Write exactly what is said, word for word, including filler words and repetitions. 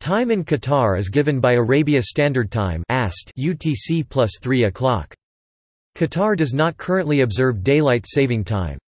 Time in Qatar is given by Arabia Standard Time (A S T) U T C plus three o'clock. Qatar does not currently observe daylight saving time.